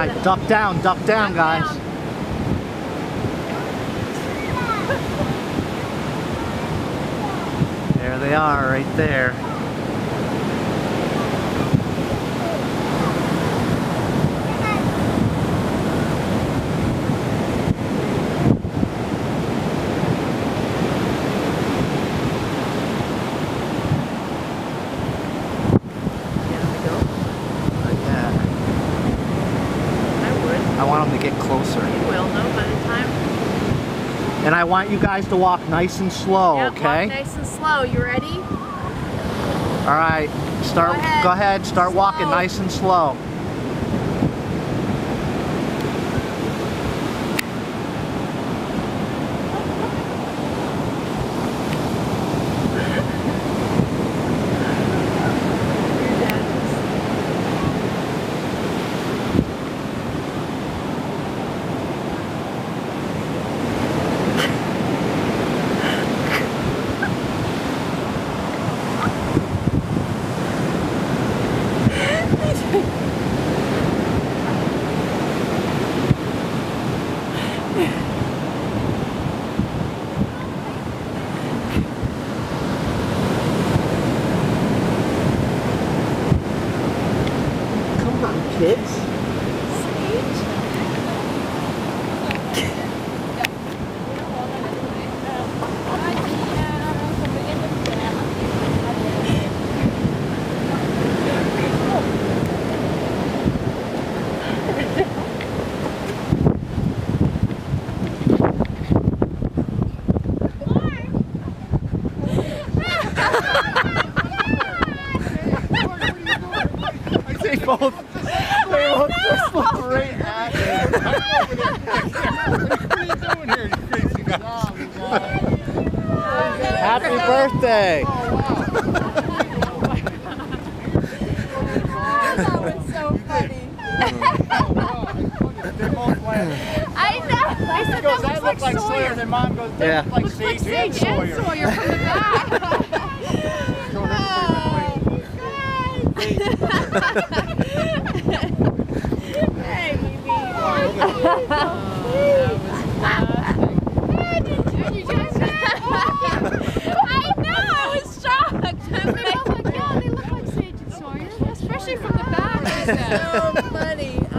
Alright, duck down, guys. There they are, right there. I want them to get closer. You will, though, by the time. And I want you guys to walk nice and slow, Yep, okay? Walk nice and slow. You ready? All right. Go ahead. Start slow. Walking nice and slow. Come on, kids. They both just look right at me. What are you doing here, you crazy guys? Happy birthday! That was so funny. I know. I said goes, that looks like Sawyer. And Mom goes, yeah. Looks like Sage and Sawyer from the back. Hey, baby.